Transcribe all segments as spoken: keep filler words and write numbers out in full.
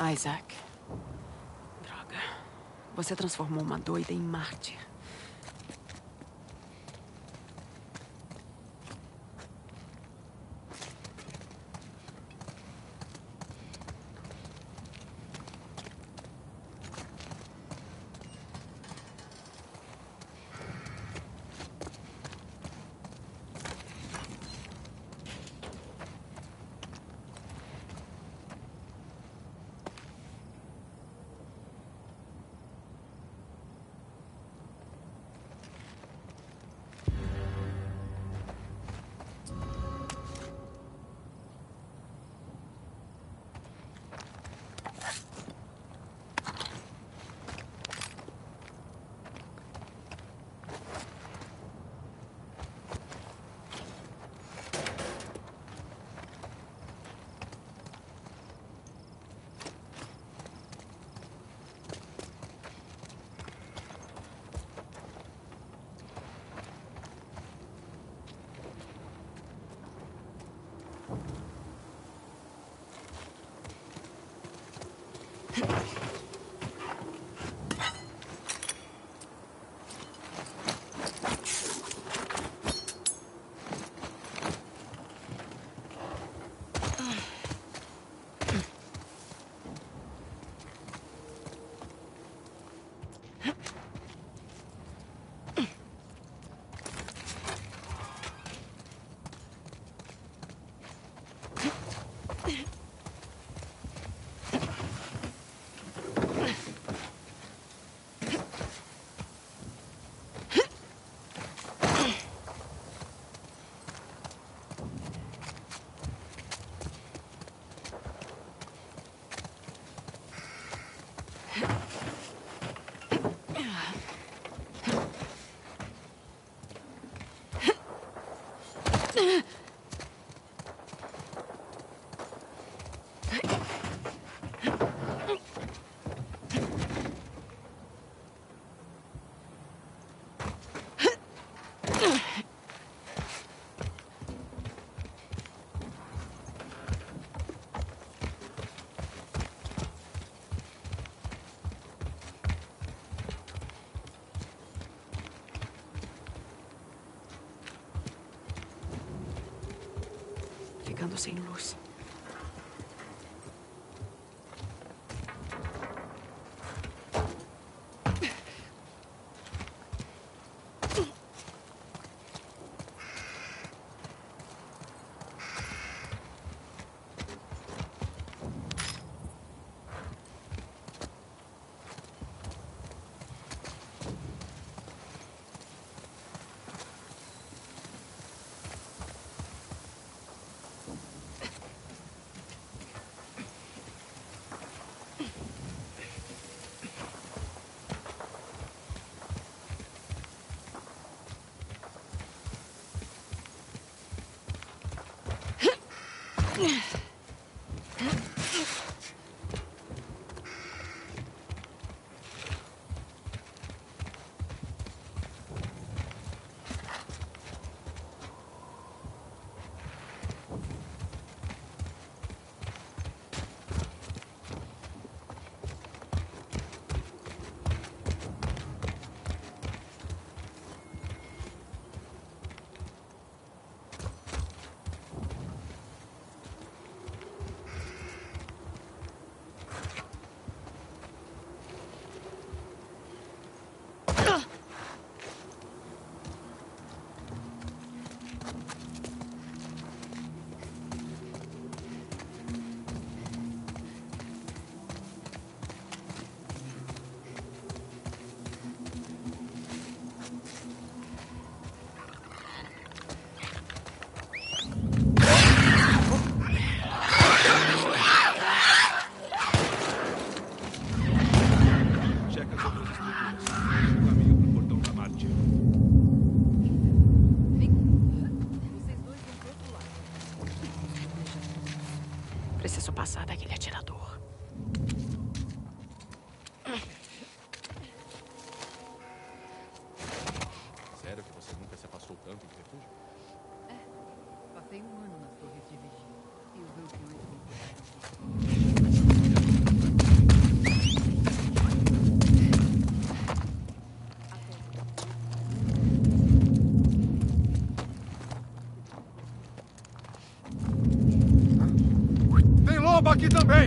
Isaac. Droga. Você transformou uma doida em mártir. Ficando sem luz. loba aqui também!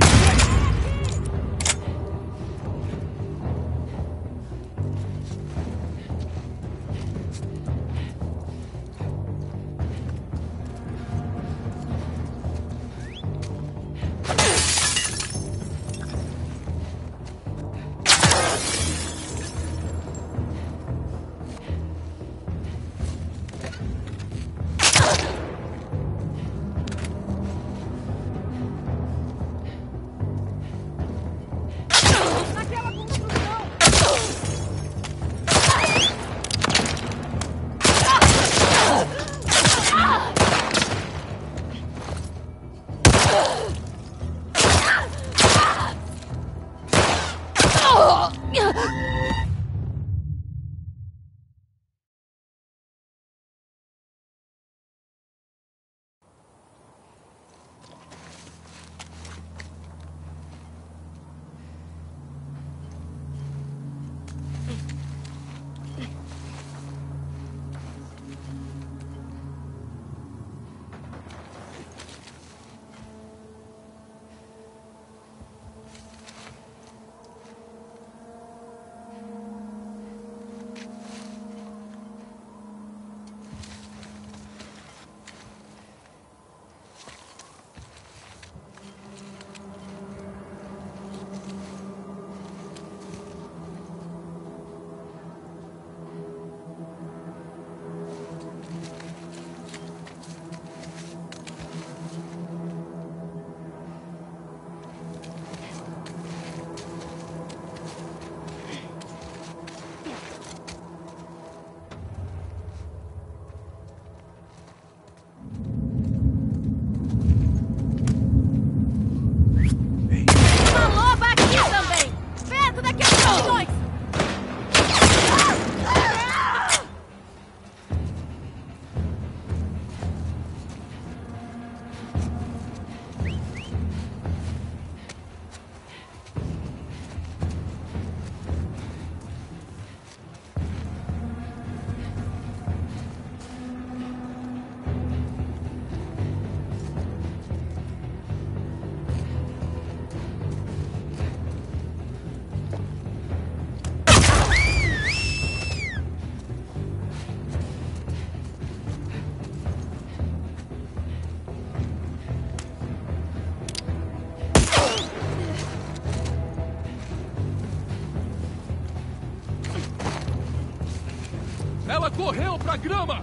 Ela correu pra grama!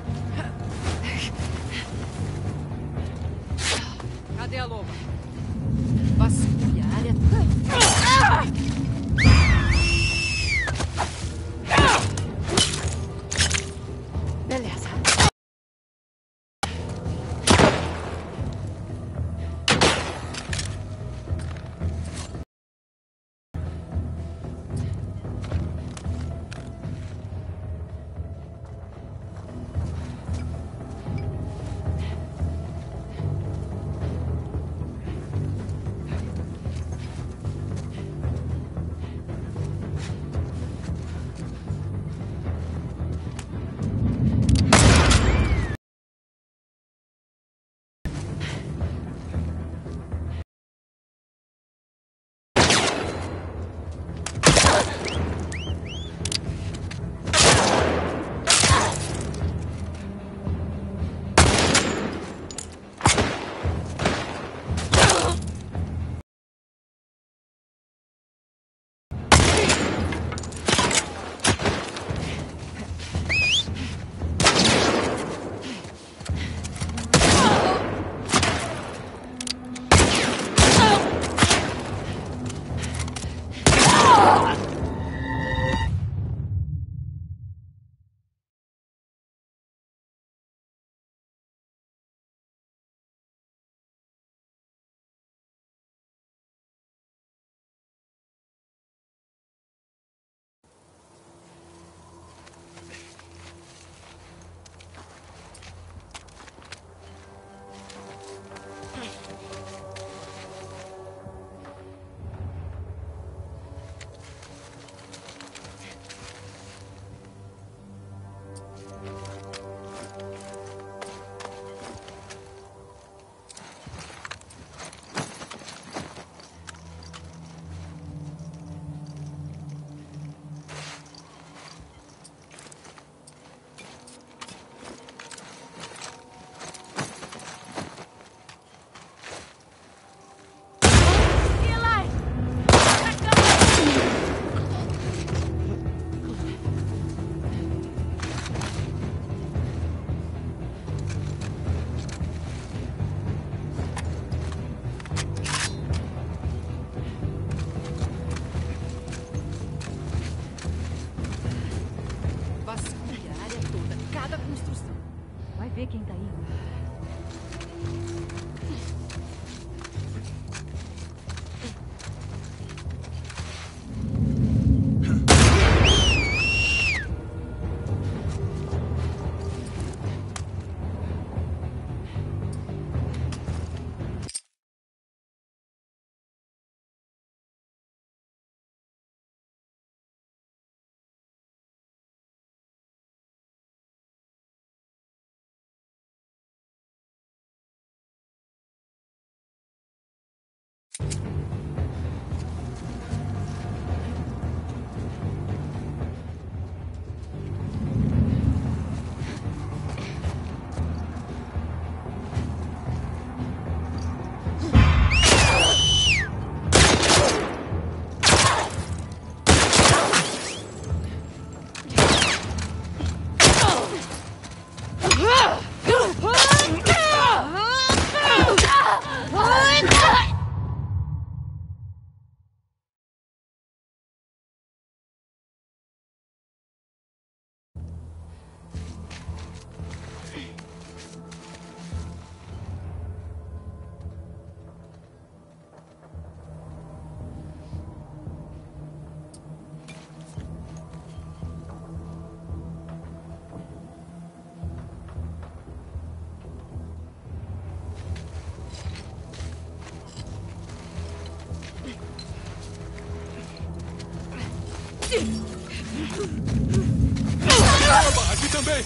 Cadê a loba? Vasculha a área. Beleza. parada a construção. Vai ver quem tá indo. Opa, aqui também!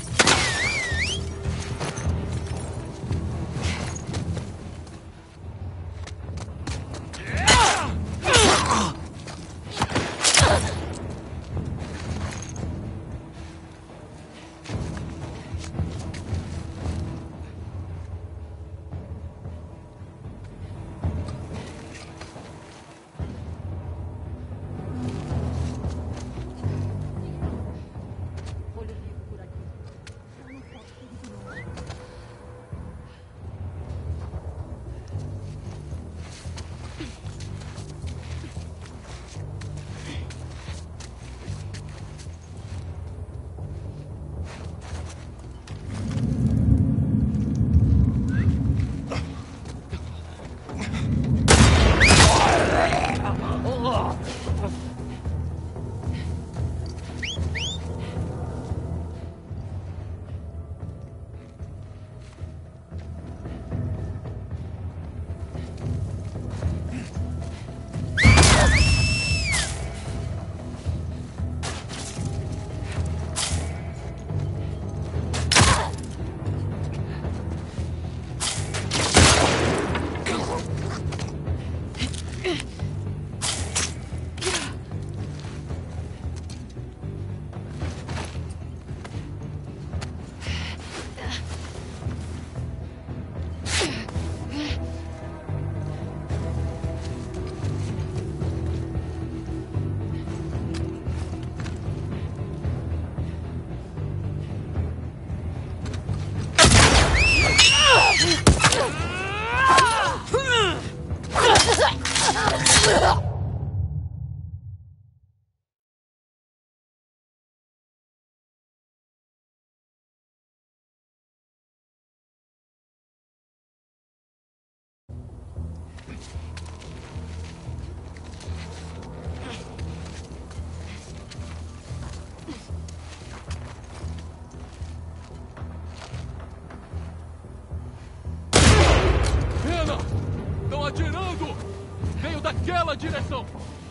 Estão atirando! Veio daquela direção!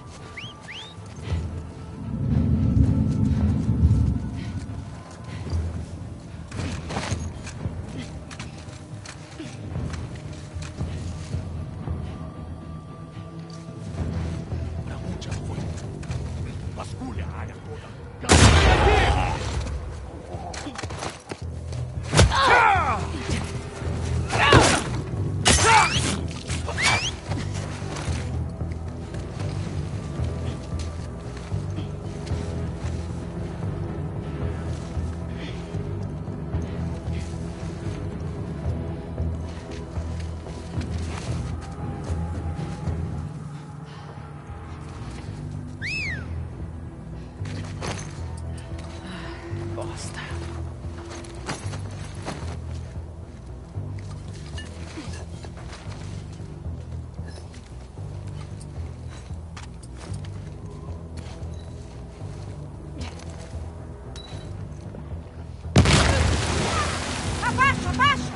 Pra onde ela foi? Vasculha a área toda! Vem aqui! Bosta. Abaixo!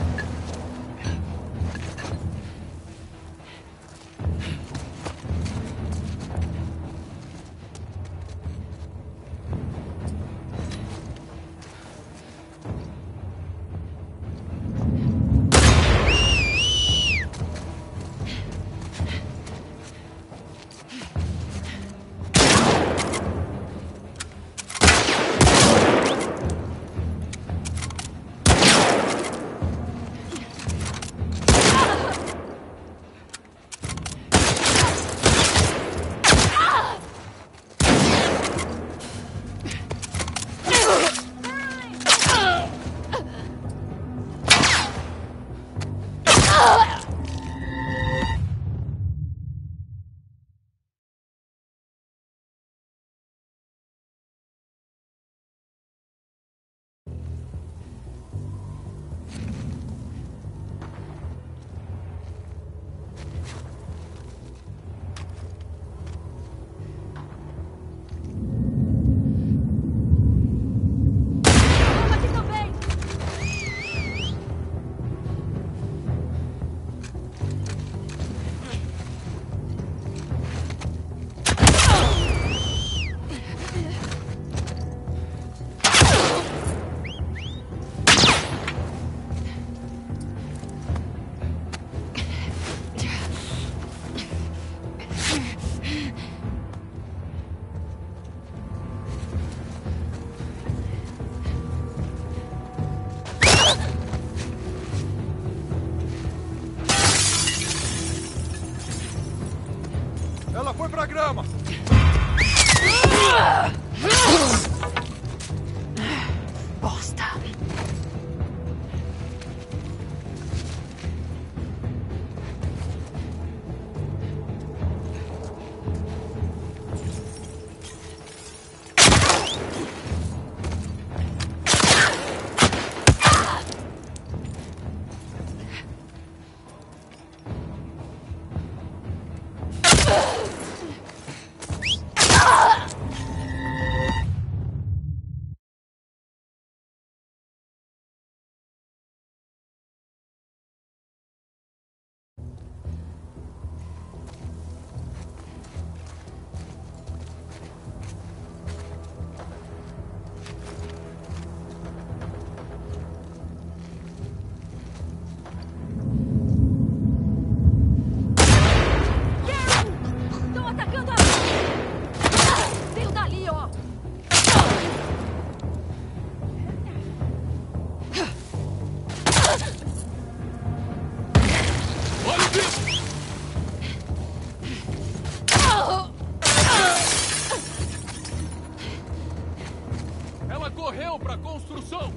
Ela foi pra grama! Bosta! Estão atacando a... Veio dali, ó! Olha o bicho! Ela correu pra construção!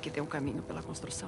que ter um caminho pela construção.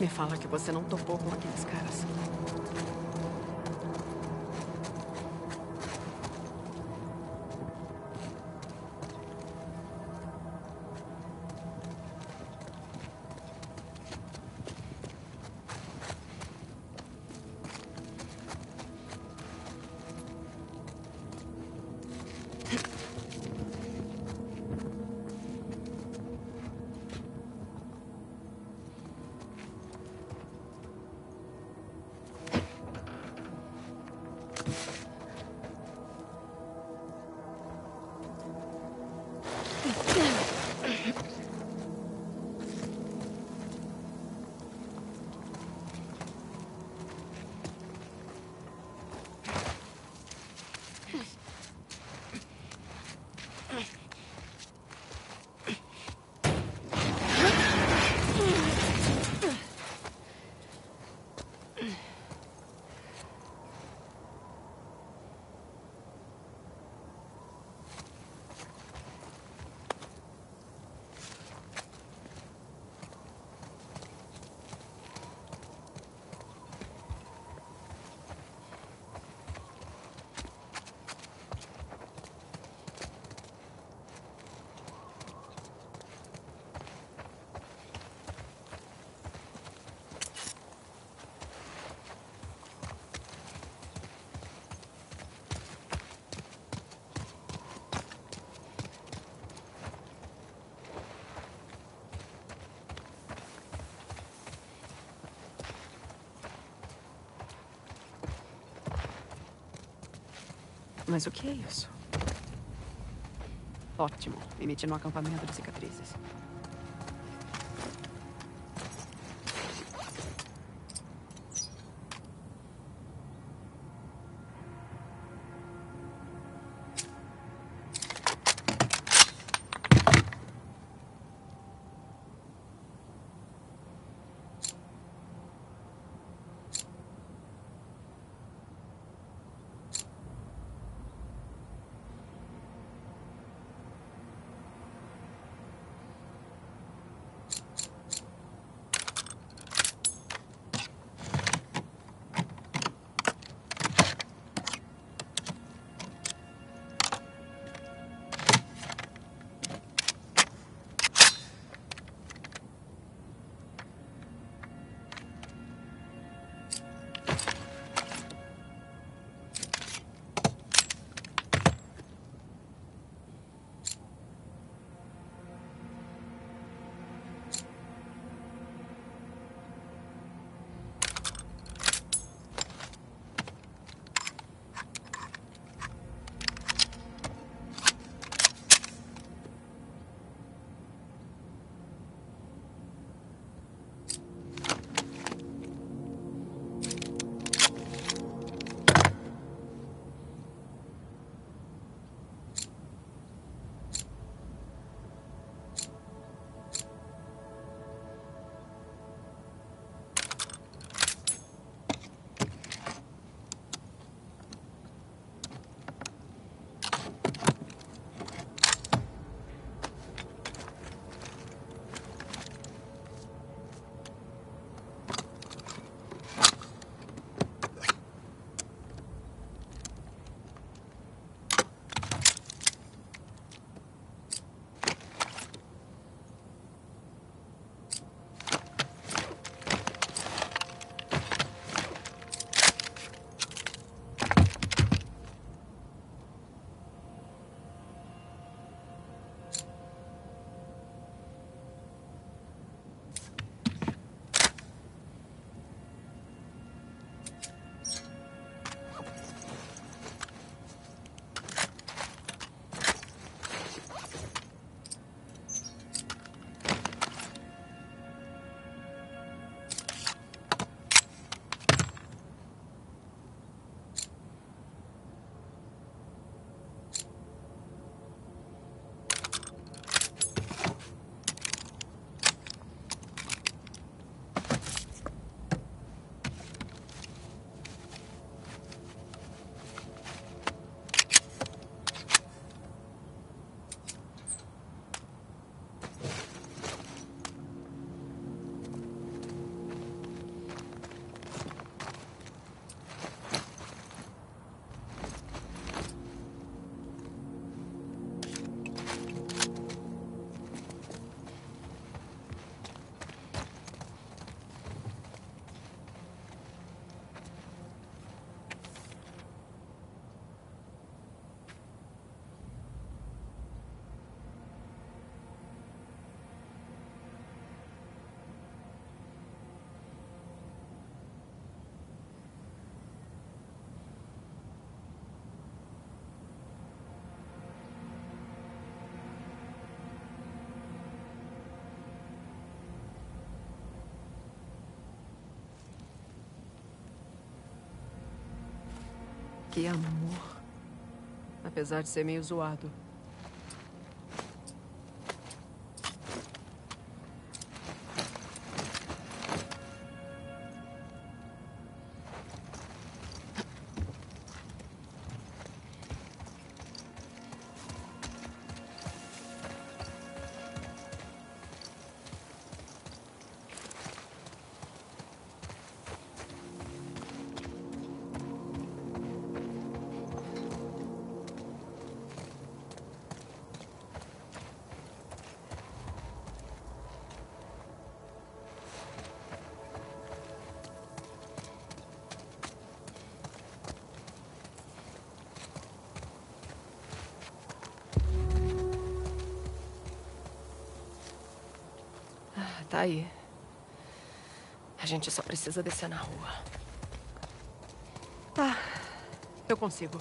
Me fala que você não topou com aqueles caras. Mas o que é isso? Ótimo. Emite no acampamento de cicatrizes. Que amor. Apesar de ser meio zoado. Tá aí. A gente só precisa descer na rua. Tá. Eu consigo.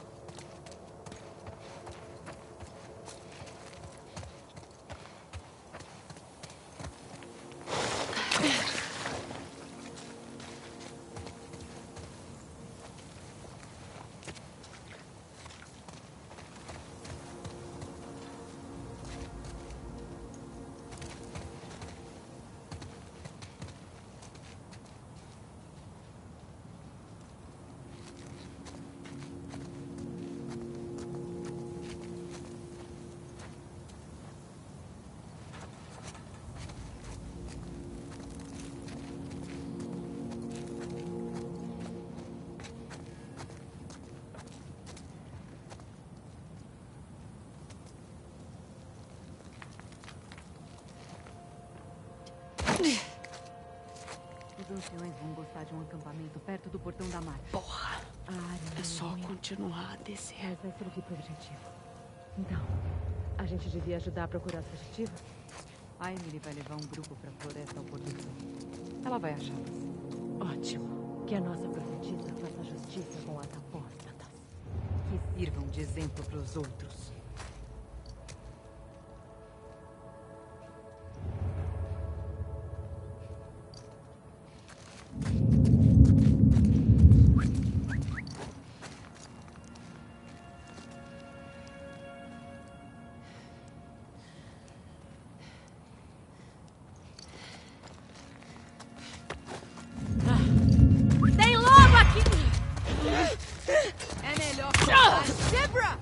Os anciões vão gostar de um acampamento perto do portão da marca. Porra. Ah, É só continuar a descer. Mas vai servir pro objetivo. Então, a gente devia ajudar a procurar a fugitiva? A Emily vai levar um grupo pra floresta ao pôr do sol. Ela vai achá-las. Ótimo. Que a nossa profetisa faça justiça com as apóstatas. Que sirvam de exemplo pros outros. Tem lobo aqui! É melhor falar zebra!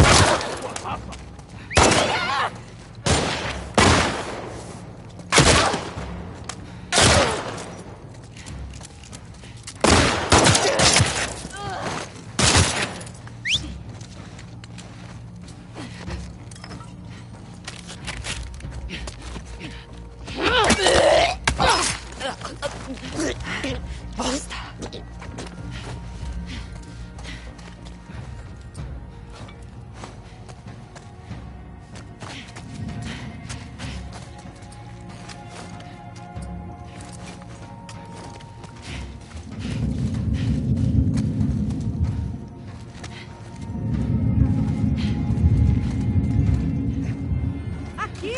Bosta. Aqui!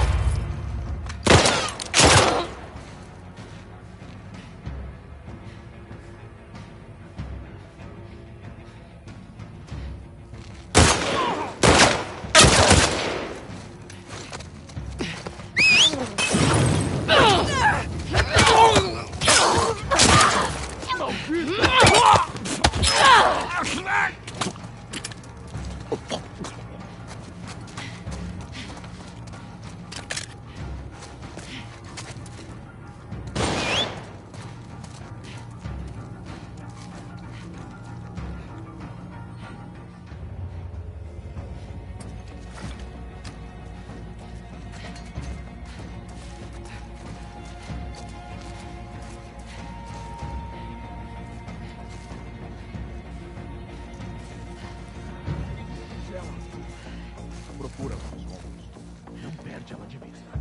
Procura com os ombros. Não perde ela de vista.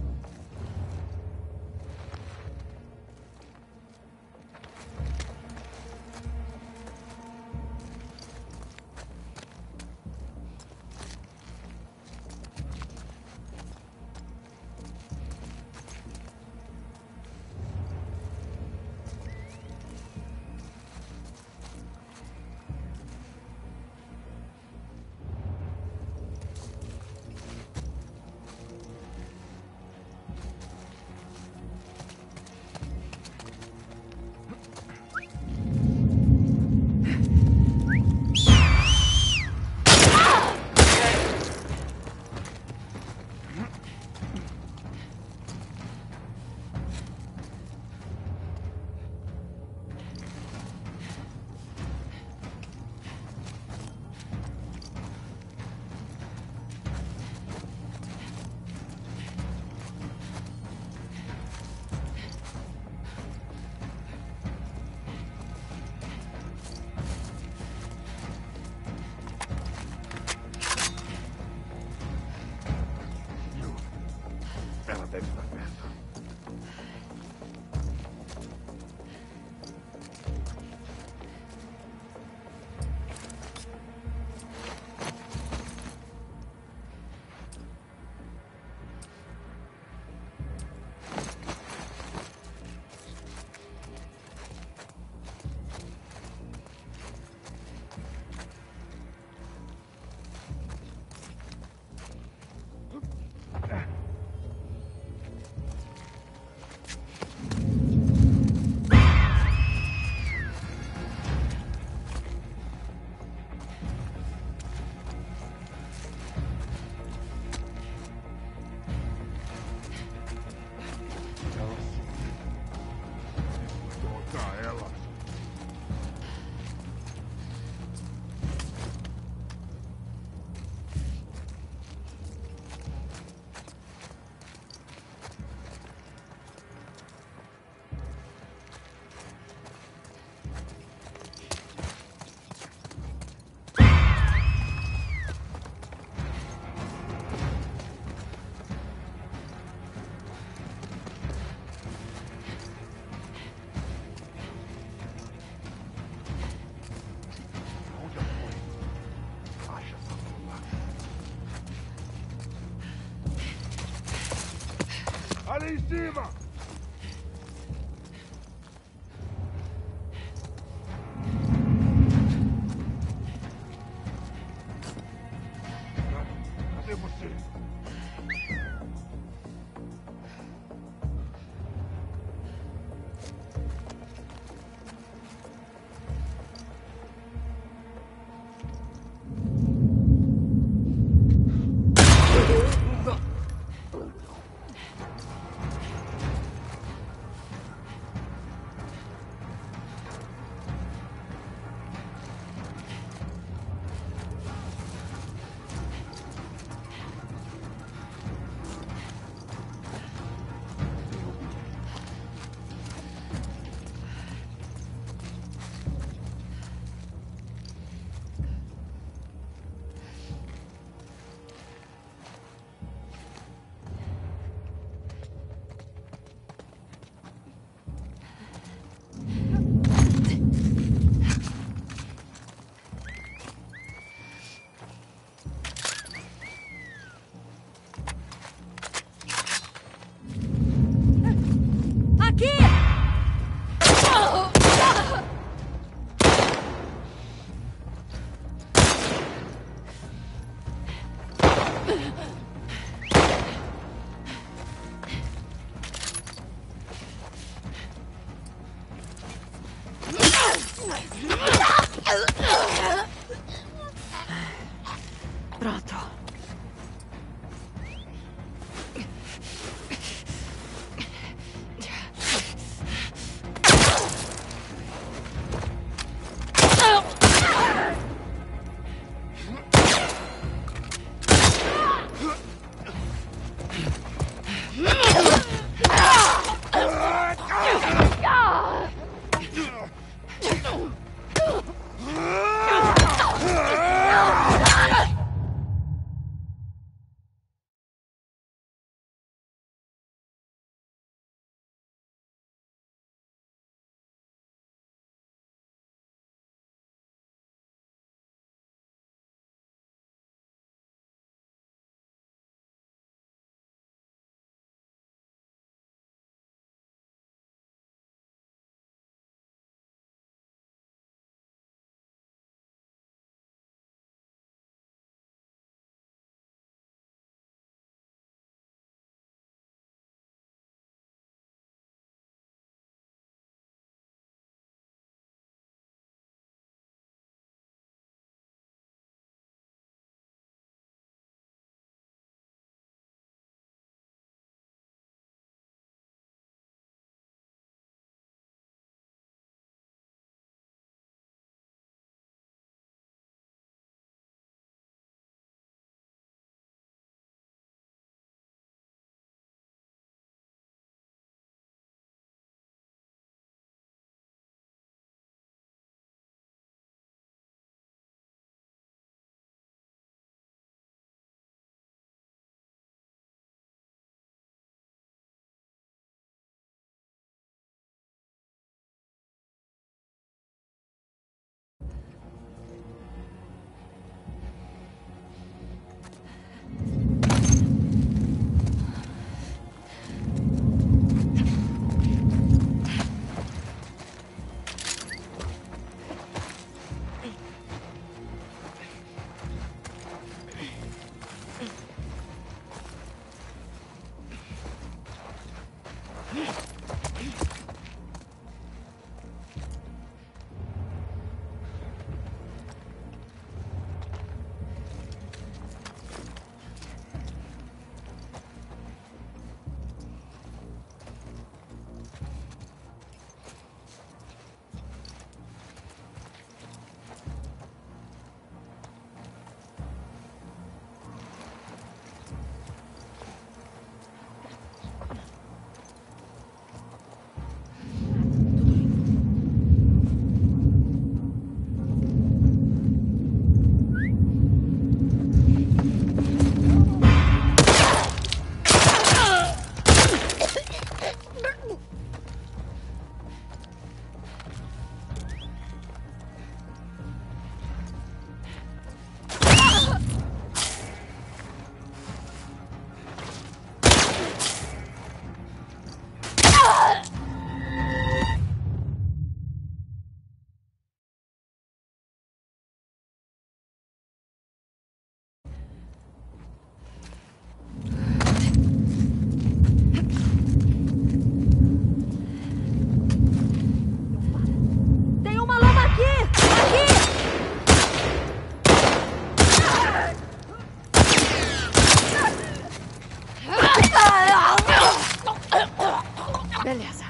Ali em cima! Cadê você? Pronto. Beleza.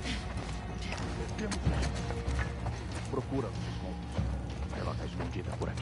Procura. Ela está escondida por aí.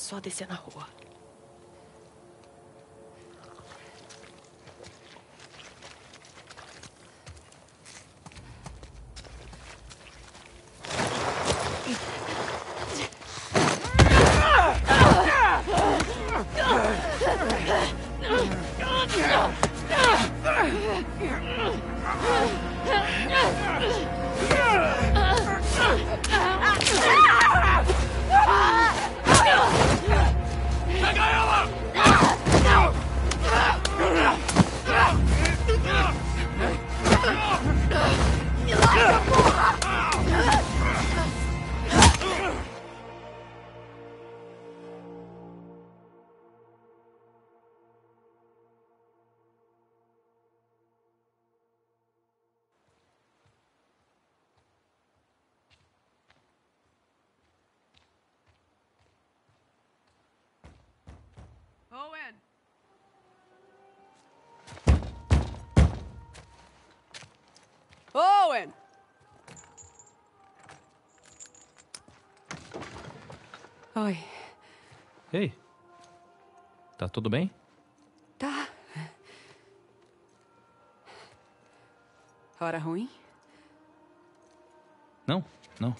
só descer na rua. Owen! Owen! Oi. Ei, tá tudo bem? Tá. Hora ruim? Não, não.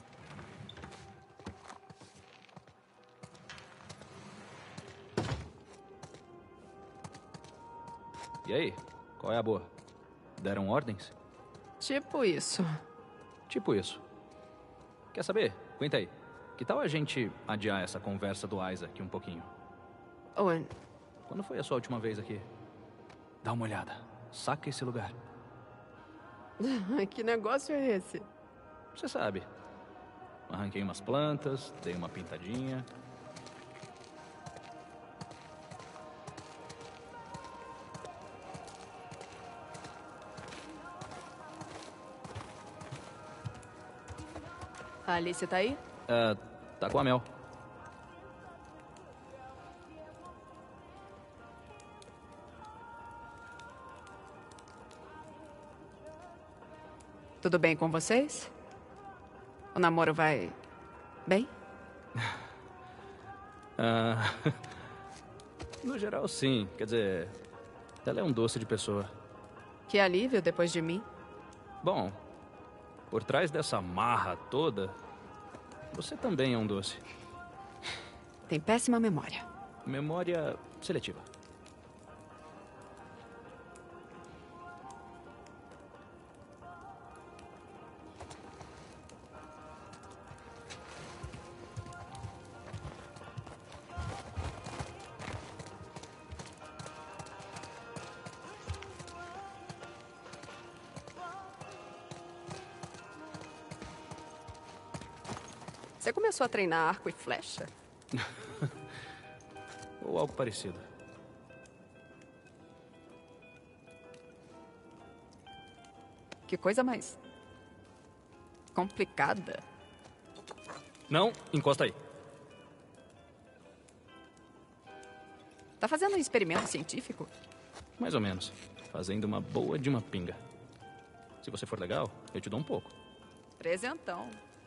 E aí, qual é a boa? Deram ordens? Tipo isso. Tipo isso. Quer saber? Aguenta aí. Que tal a gente adiar essa conversa do Isaac um pouquinho? Owen, Quando foi a sua última vez aqui? Dá uma olhada. Saca esse lugar. que negócio é esse? Você sabe. Arranquei umas plantas, dei uma pintadinha. A Alice tá aí? Ah, tá com a Mel. Tudo bem com vocês? O namoro vai bem? Ah, no geral, sim. Quer dizer, ela é um doce de pessoa. Que alívio depois de mim. Bom, por trás dessa marra toda, você também é um doce. Tem péssima memória. Memória seletiva. Você começou a treinar arco e flecha? Ou algo parecido. Que coisa mais complicada. Não, encosta aí. Tá fazendo um experimento científico? Mais ou menos. Fazendo uma boa de uma pinga. Se você for legal, eu te dou um pouco. Presentão.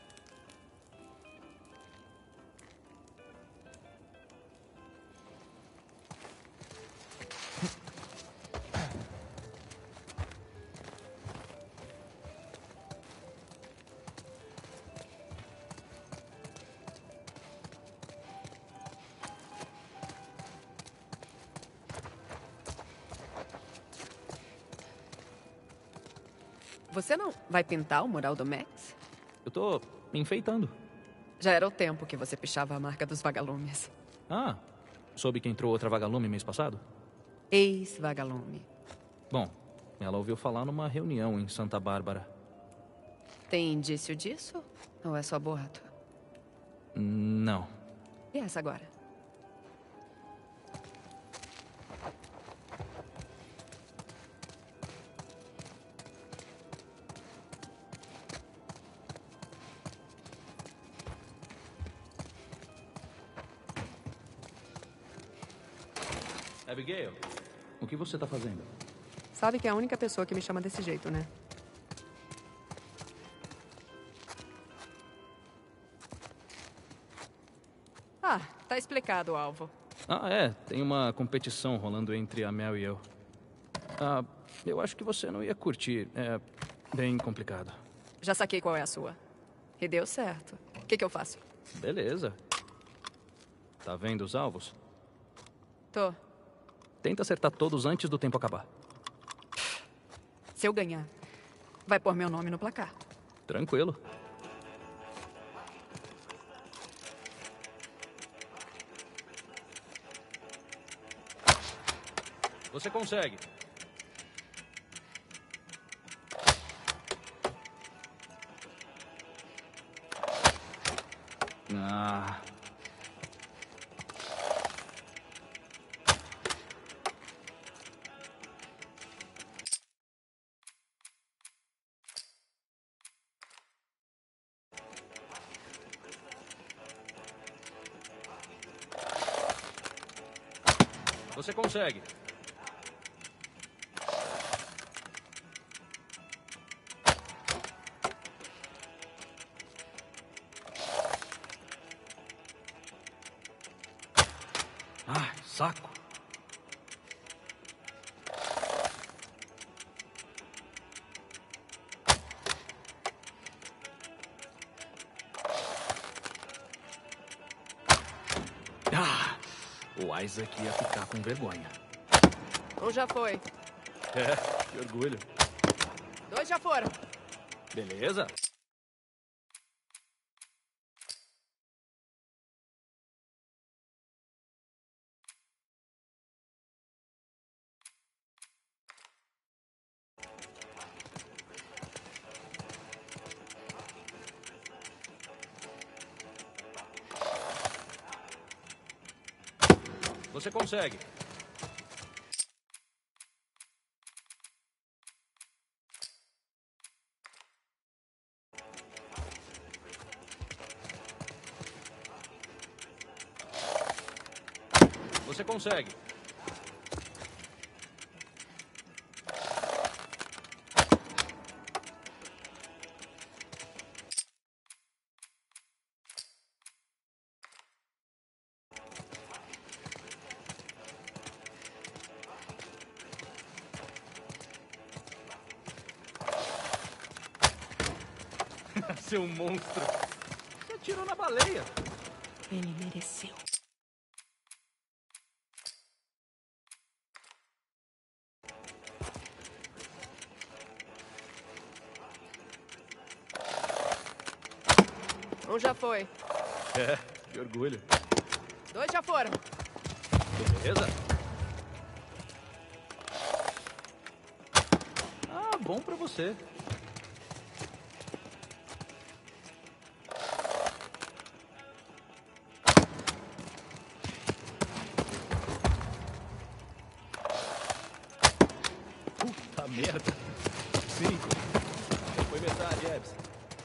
Você não vai pintar o mural do Max? Eu tô me enfeitando. Já era o tempo que você pichava a marca dos vagalumes. Ah, soube que entrou outra vagalume mês passado? Ex-vagalume. Bom, ela ouviu falar numa reunião em Santa Bárbara. Tem indício disso? Ou é só boato? Não. E essa agora? Abigail, o que você tá fazendo? Sabe que é a única pessoa que me chama desse jeito, né? Ah, tá explicado o alvo. Ah, é. Tem uma competição rolando entre a Mel e eu. Ah, eu acho que você não ia curtir. É bem complicado. Já saquei qual é a sua. E deu certo. O que, que eu faço? Beleza. Tá vendo os alvos? Tô. Tenta acertar todos antes do tempo acabar. Se eu ganhar, vai pôr meu nome no placar. Tranquilo. Você consegue. Ah. Você consegue. Ai, saco. Ah, o Isaac ia ficar com vergonha. Um já foi. É, que orgulho. Dois já foram. Beleza? Você consegue. Você consegue. Seu monstro. Você atirou na baleia. Ele mereceu. Um já foi. É, que orgulho. Dois já foram. Beleza? Ah, bom pra você. Puta merda. Cinco. Foi metade, Ebs.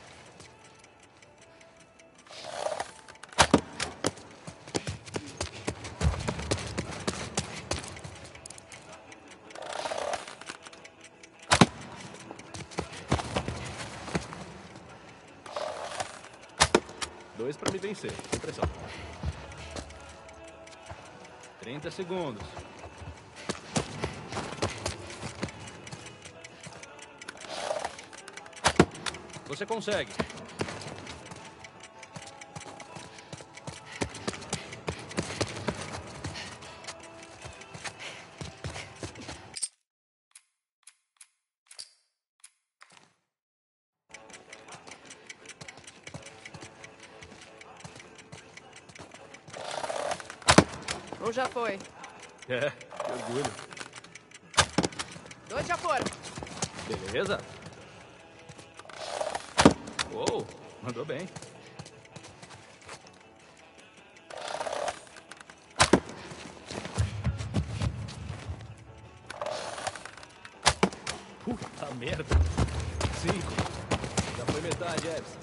Dois pra me vencer, sem pressão. trinta segundos. Você consegue. Um já foi. É, que orgulho. Dois já foram. Beleza? Uou, mandou bem. Puta merda. Cinco. Já foi metade, Ebs.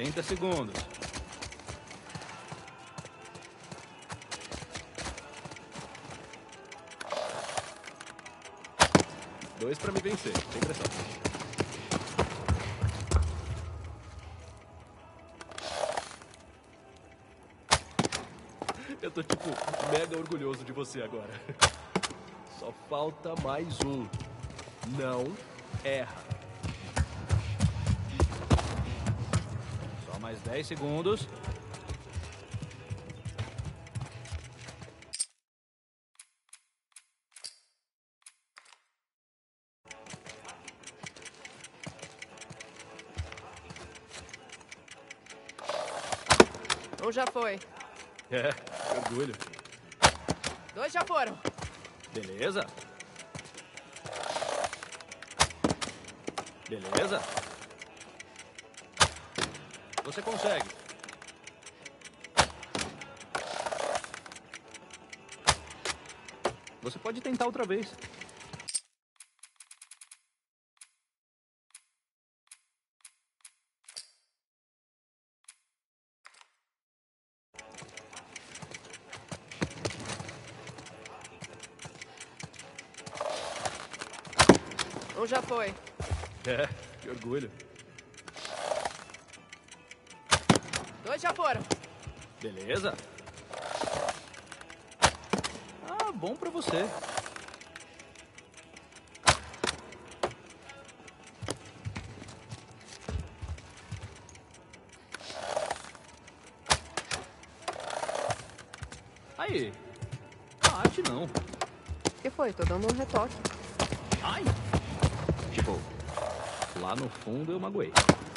trinta segundos. Dois pra me vencer, sem pressão. Eu tô, tipo, mega orgulhoso de você agora. Só falta mais um. Não erra. Só mais dez segundos. Um já foi. É, que orgulho. Dois já foram. Beleza. Beleza. Você consegue. Você pode tentar outra vez. Um já foi. É, que orgulho. Dois já foram. Beleza. Ah, bom pra você. Aí. Arte não. O que foi? Tô dando um retoque. Ai! Tipo, lá no fundo eu magoei.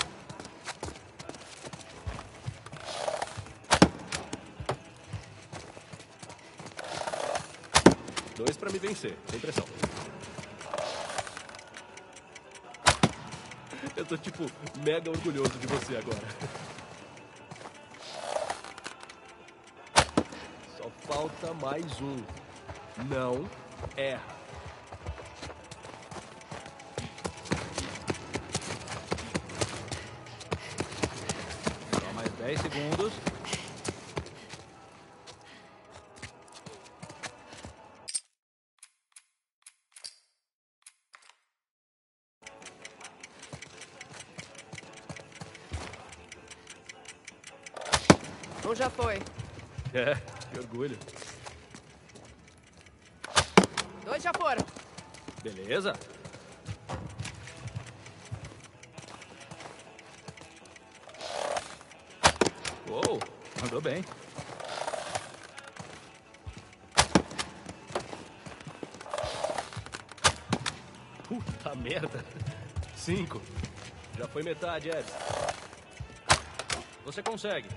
Dois pra me vencer, sem pressão. Eu tô, tipo, mega orgulhoso de você agora. Só falta mais um. Não erra. Só mais dez segundos. Um já foi. É, que orgulho. Dois já foram. Beleza. Uou, mandou bem. Puta merda. Cinco. Já foi metade, Ed. Você consegue.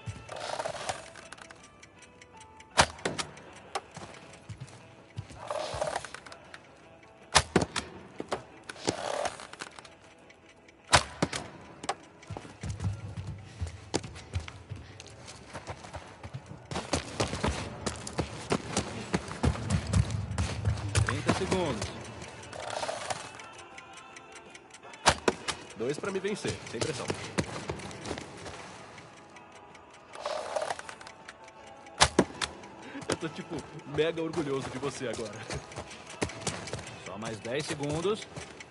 trinta segundos. Dois pra me vencer, sem pressão. Eu tô, tipo, mega orgulhoso de você agora. Só mais dez segundos.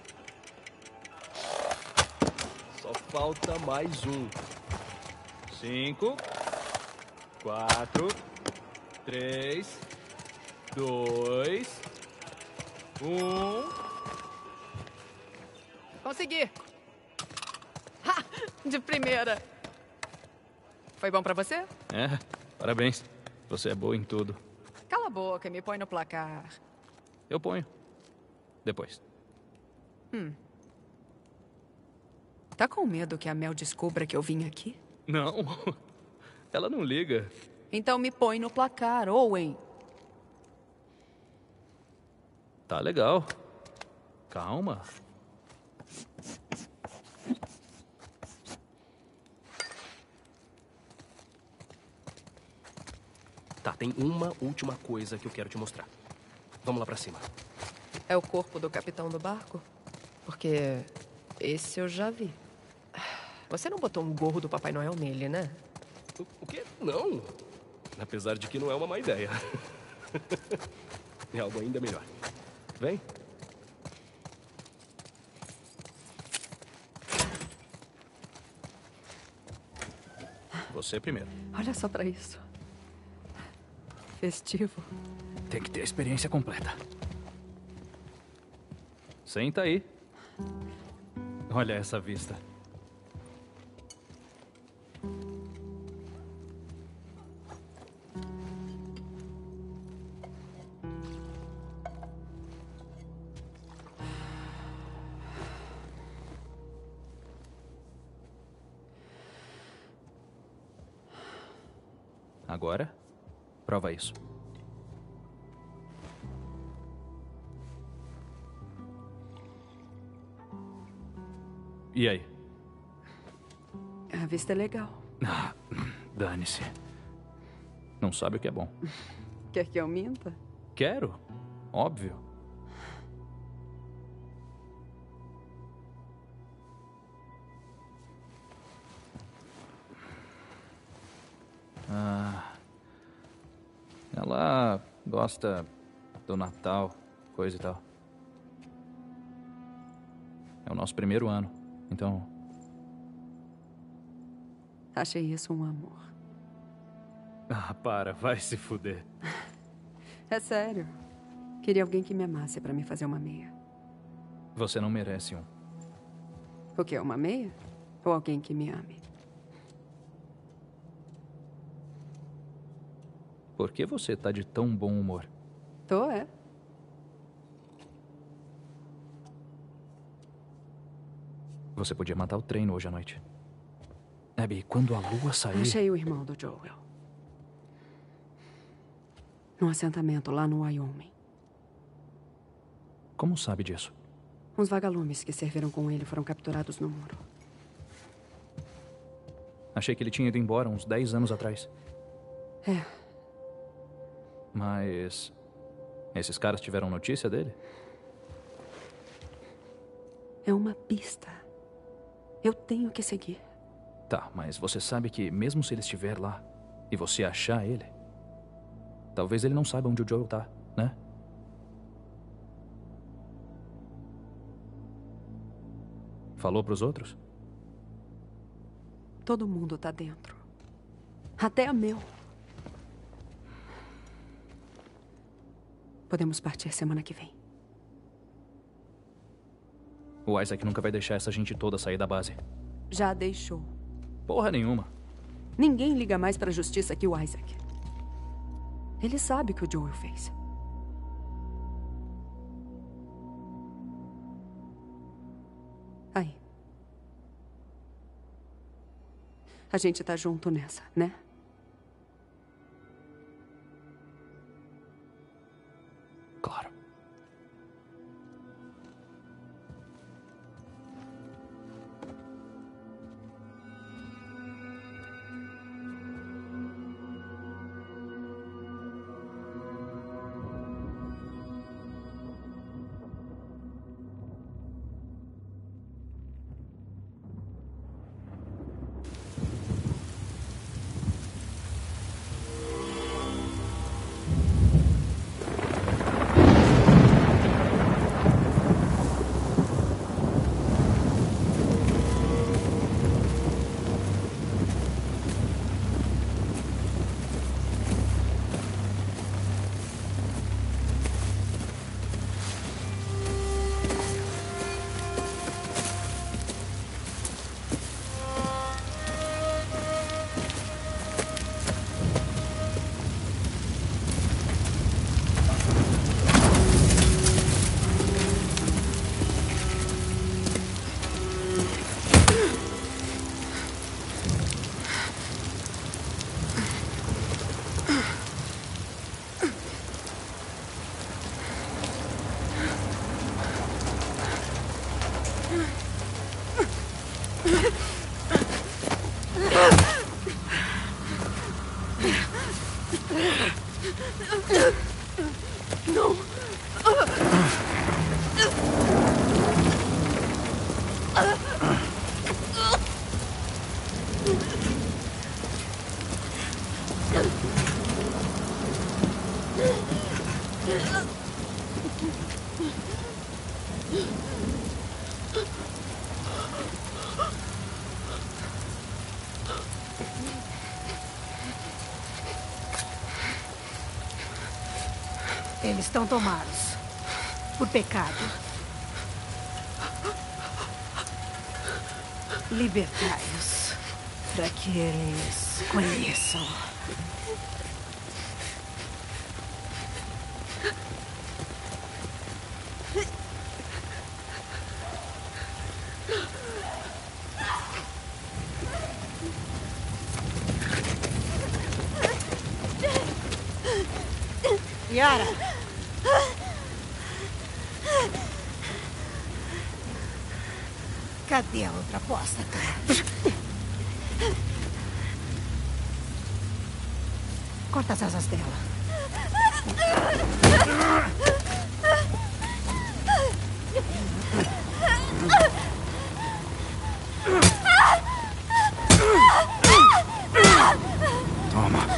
Só falta mais um. Cinco. Quatro. Três. Dois. Um. Consegui. Ha! De primeira. Foi bom pra você? É, parabéns. Você é boa em tudo. Cala a boca e me põe no placar. Eu ponho. Depois. Tá com medo que a Mel descubra que eu vim aqui? Não. Ela não liga. Então me põe no placar, Owen. Tá legal. Calma. Tá, tem uma última coisa que eu quero te mostrar. Vamos lá pra cima. É o corpo do capitão do barco? Porque esse eu já vi. Você não botou um gorro do Papai Noel nele, né? O, o quê? Não. Apesar de que não é uma má ideia. É algo ainda melhor. Vem. Você primeiro. Olha só pra isso. Festivo. Tem que ter a experiência completa. Senta aí. Olha essa vista. Agora, prova isso. E aí? A vista é legal. Ah, dane-se. Não sabe o que é bom. Quer que eu minta? Quero. Óbvio. Ah, ela gosta do Natal, coisa e tal. É o nosso primeiro ano, então... Achei isso um amor. Ah, para, vai se fuder. É sério. Queria alguém que me amasse pra me fazer uma meia. Você não merece um. O quê? Uma meia? Ou alguém que me ame? Por que você tá de tão bom humor? Tô, é. Você podia matar o treino hoje à noite. Abby, quando a lua sair... Achei o irmão do Joel. Num assentamento lá no Wyoming. Como sabe disso? Uns vagalumes que serviram com ele foram capturados no muro. Achei que ele tinha ido embora uns dez anos atrás. É. Mas... esses caras tiveram notícia dele? É uma pista. Eu tenho que seguir. Tá, mas você sabe que mesmo se ele estiver lá e você achar ele, talvez ele não saiba onde o Joel tá, né? Falou pros outros? Todo mundo tá dentro. Até a Mel. Podemos partir semana que vem. O Isaac nunca vai deixar essa gente toda sair da base. Já deixou. Porra nenhuma. Ninguém liga mais pra justiça que o Isaac. Ele sabe o que o Joel fez. Aí. A gente tá junto nessa, né? Claro. Eles estão tomados por pecado. Libertai-os para que eles conheçam. Yara! Cadê a outra apóstata? Corta as asas dela. Toma.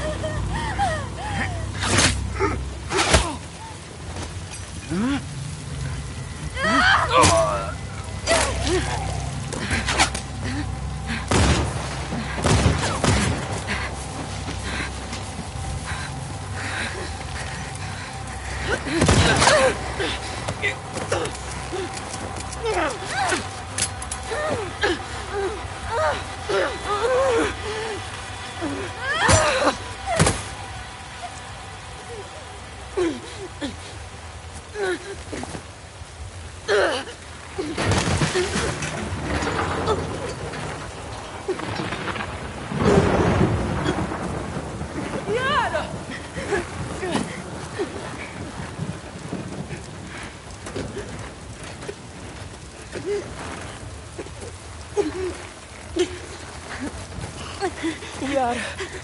Yara.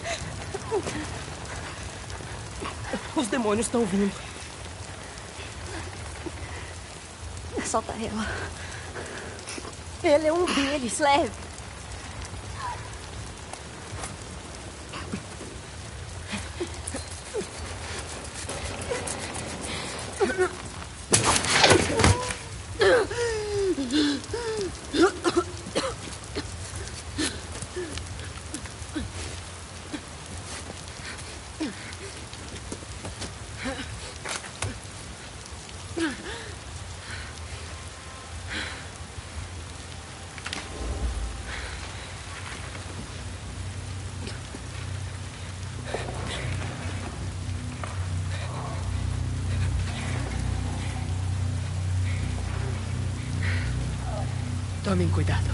Os demônios estão vindo. Solta ela. Ele é um deles, leve. Tomem cuidado.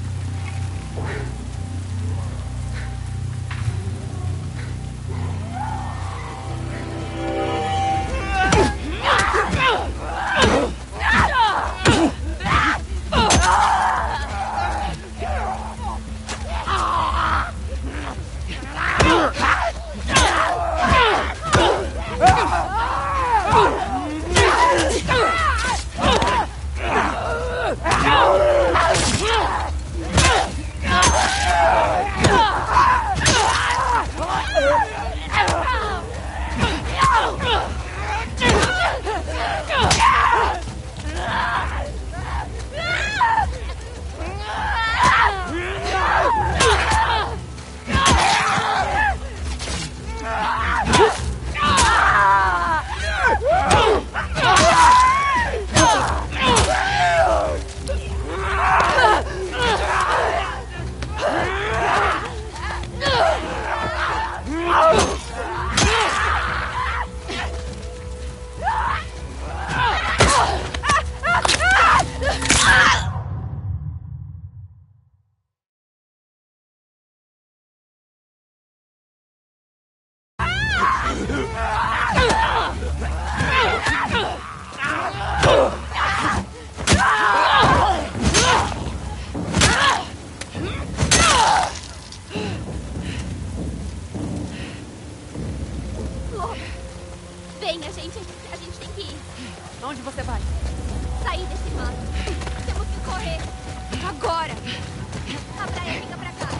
Venha, gente. A gente tem que ir. Onde você vai? Sair desse mato. Temos que correr. Agora! A praia fica pra cá.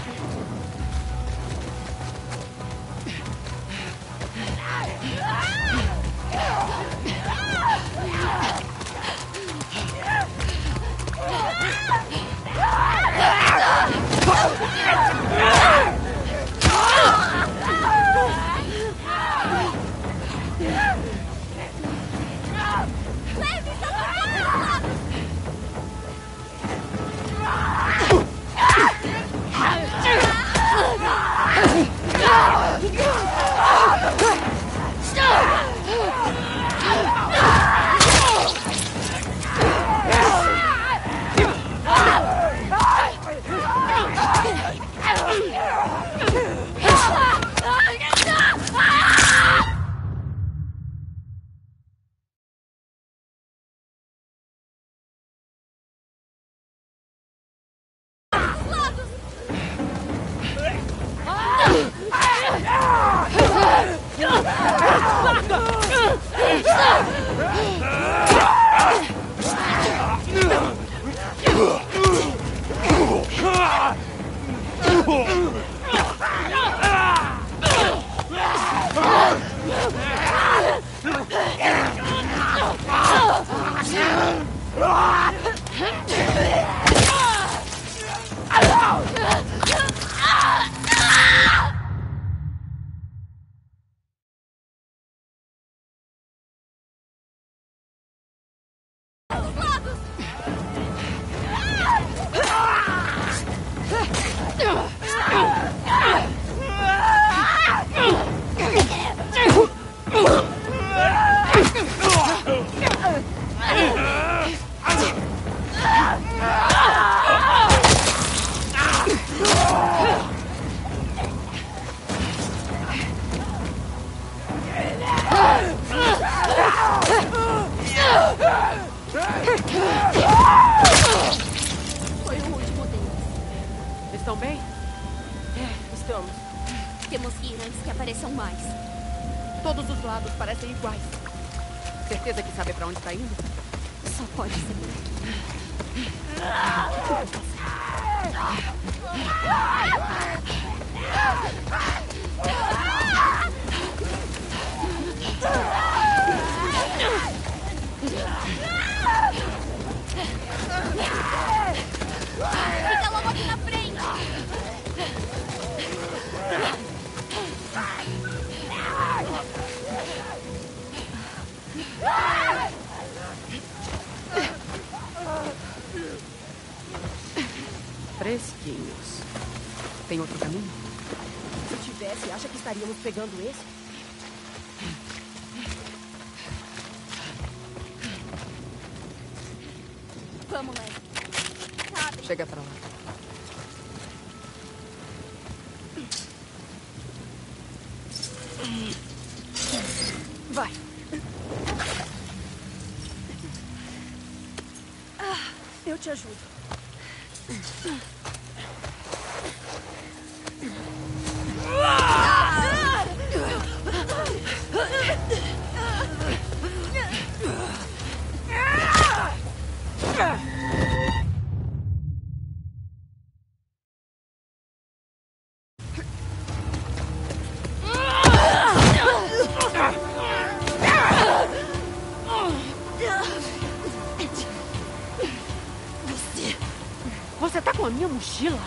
Ah! Foi o último deles. Estão bem? É, estamos. Temos que ir antes que apareçam mais. Todos os lados parecem iguais. Certeza que sabe pra onde tá indo? Só pode ser por aqui. Fica logo aqui na frente. Fresquinhos. Tem outro caminho? Se tivesse, acha que estaríamos pegando esse? Vamos, Leslie. Sabe? Chega pra lá. Vai. Eu te ajudo. Você tá com a minha mochila?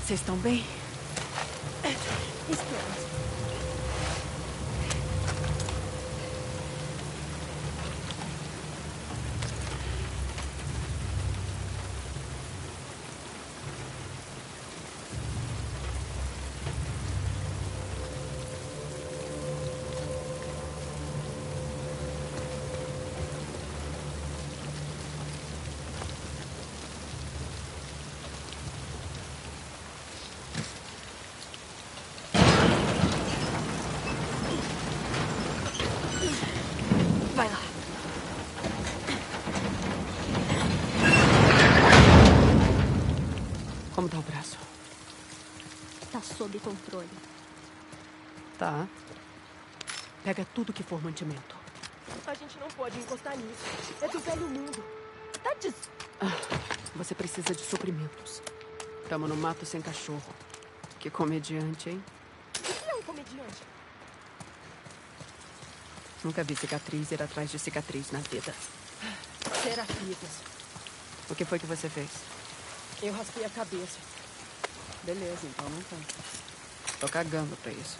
Vocês estão bem? Estamos. Vai lá. Como tá o braço? Tá sob controle. Tá. Pega tudo que for mantimento. A gente não pode encostar nisso. É do velho mundo. Tá des... Você precisa de suprimentos. Tamo no mato sem cachorro. Que comediante, hein? O que é um comediante? Nunca vi cicatriz ir atrás de cicatriz na vida. Serafitas. O que foi que você fez? Eu raspei a cabeça. Beleza, então não conta. Tô cagando pra isso.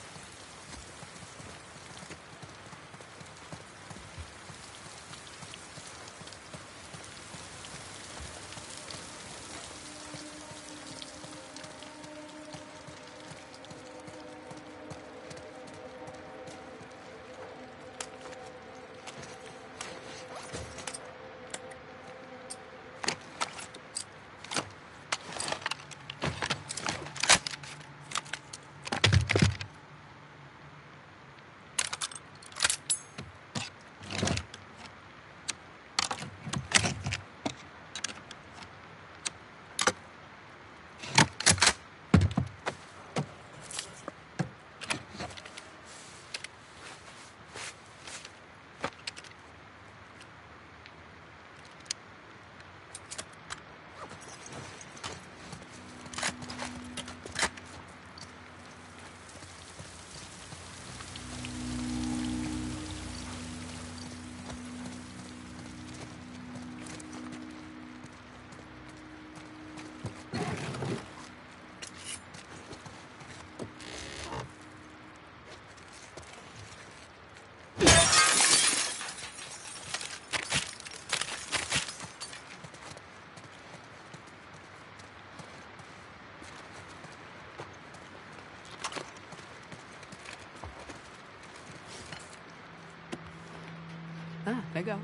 Ah, legal.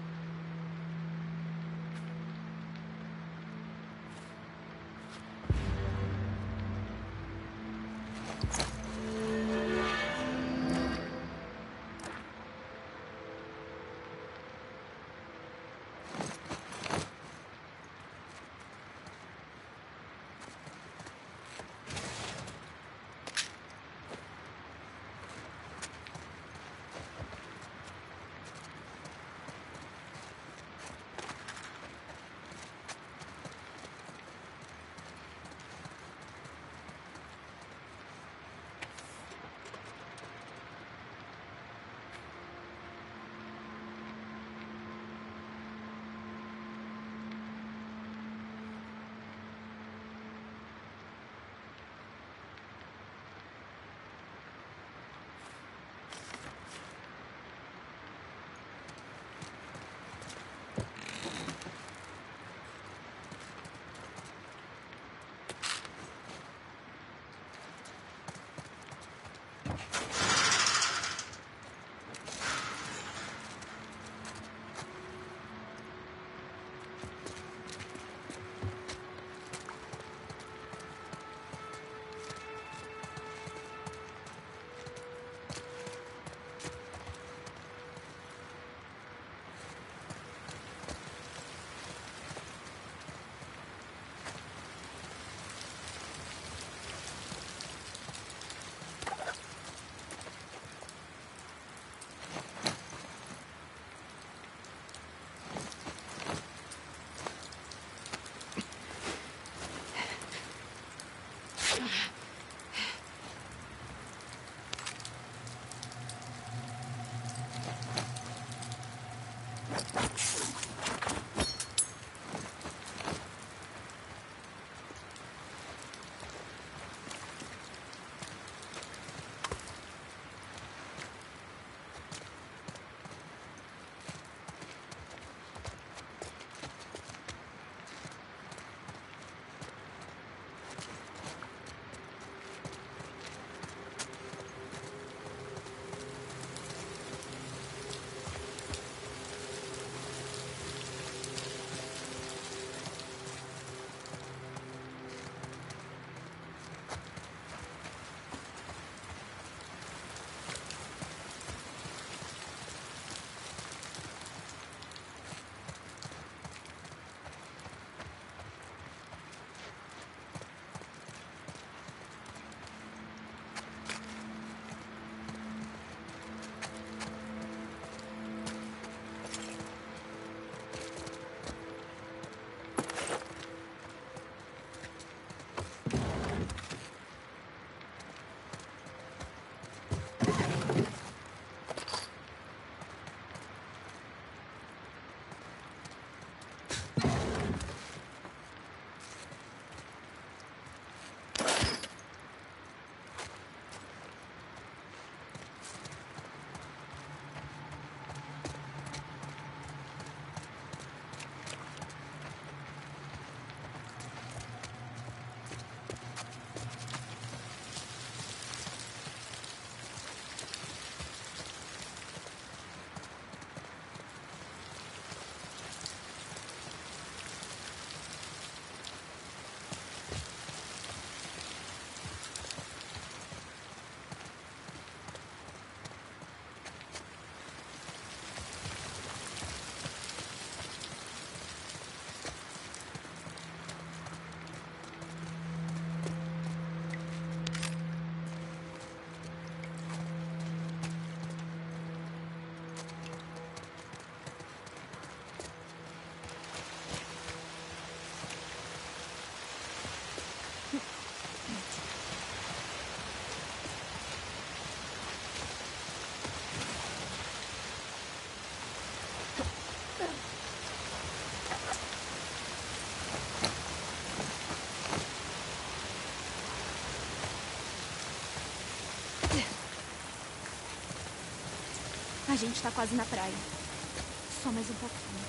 A gente tá quase na praia. Só mais um pouquinho.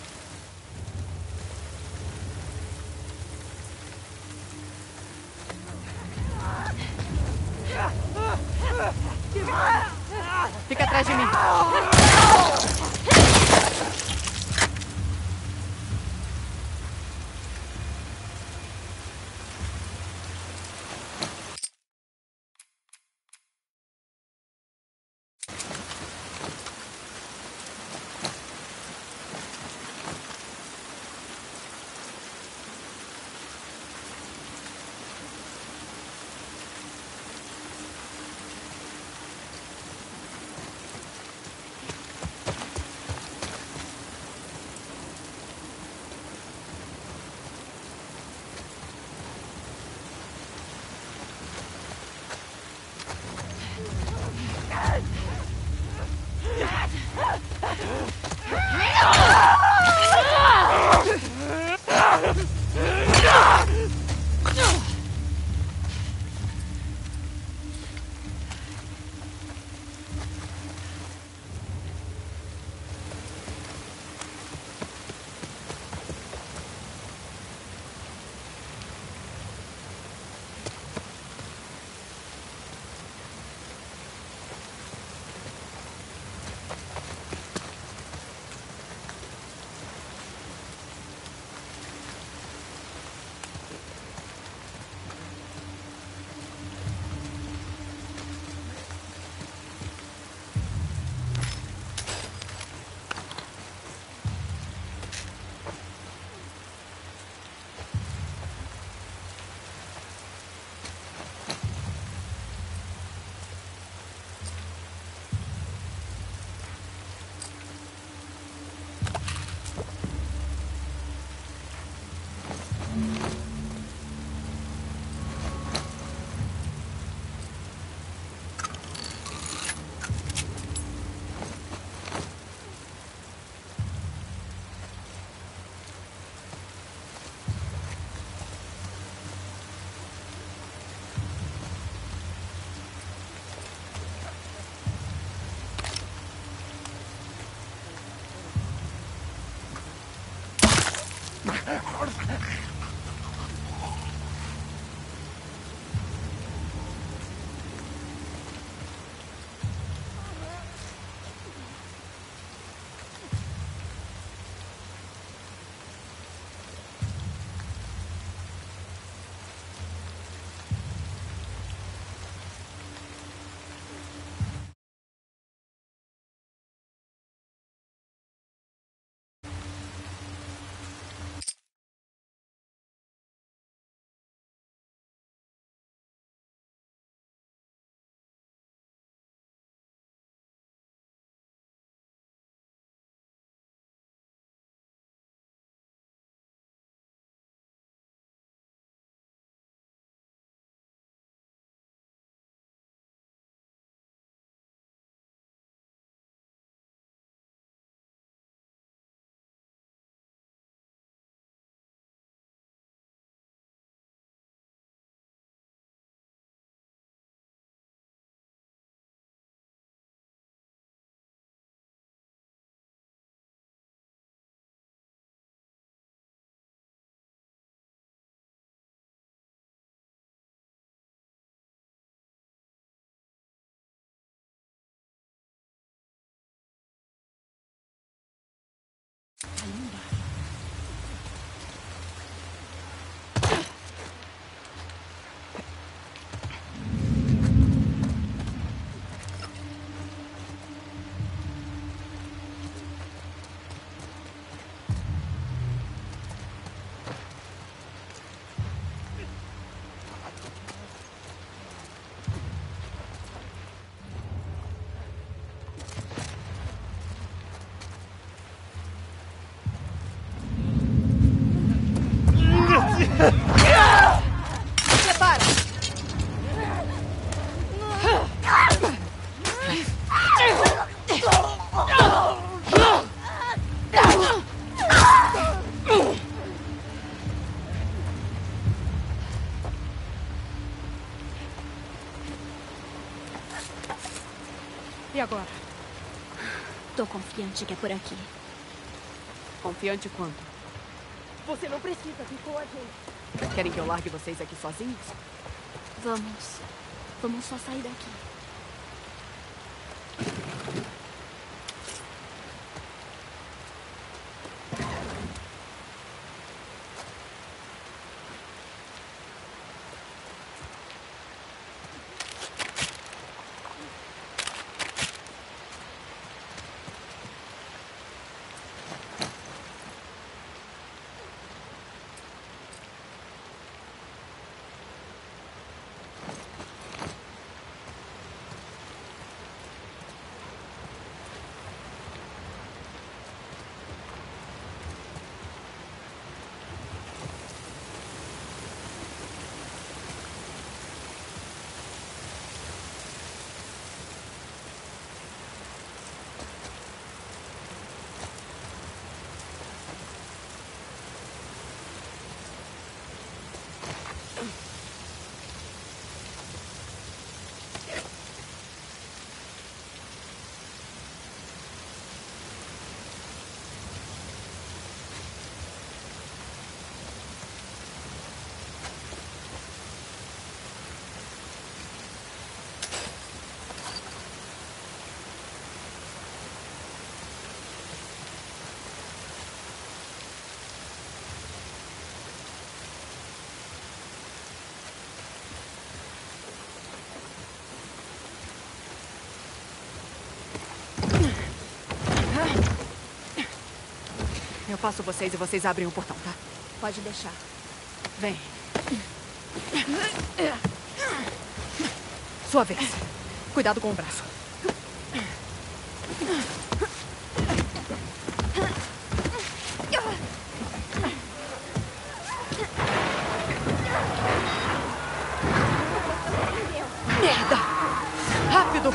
Fica atrás de mim. Prepara! E agora? Tô confiante que é por aqui. Confiante quanto? Você não precisa vir com a gente. Querem que eu largue vocês aqui sozinhos? Vamos. Vamos só sair daqui. Eu passo vocês e vocês abrem o portão, tá? Pode deixar. Vem. Sua vez. Cuidado com o braço. Merda! Rápido!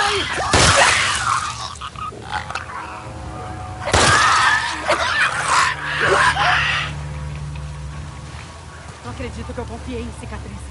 Não acredito que eu confiei em cicatrizes.